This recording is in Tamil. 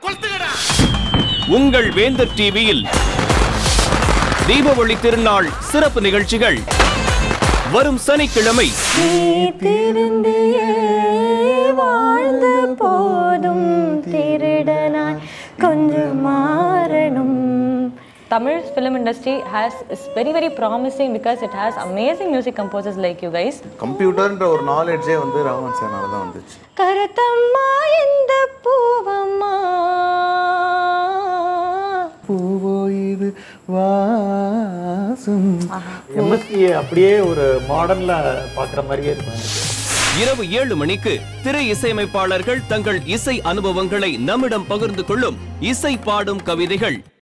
உங்கள் வேந்தர் டிவியில் தீபாவளி திருநாள் சிறப்பு நிகழ்ச்சிகள் வரும் சனிக்கிழமை வாழ்ந்து போதும் திருடனாய் கொஞ்சம் மாறணும். Tamil film industry is very promising because it has amazing music composers like you guys. Computer ன்ற ஒரு knowledge வந்து ராமன் சார்னால தான் வந்துச்சு. கருத்தம்மா இந்த பூவம்மா பூவோ இது வாசம். எம்எஸ்கே அப்படியே ஒரு மாடர்ன்ல பார்க்குற மாதிரியே இருக்கும். இரவு 7 மணிக்கு திரை இசையமைப்பாளர்கள் தங்கள் இசை அனுபவங்களை நம்மிடம் பகிர்ந்து கொள்ளும் இசை பாடும் கவிதைகள்.